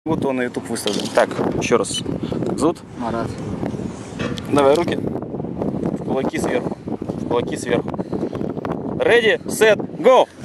Вот он на YouTube выставлен. Так, еще раз. Как зовут? Марат. Давай руки. В кулаки сверху. В кулаки сверху. Ready, set, go!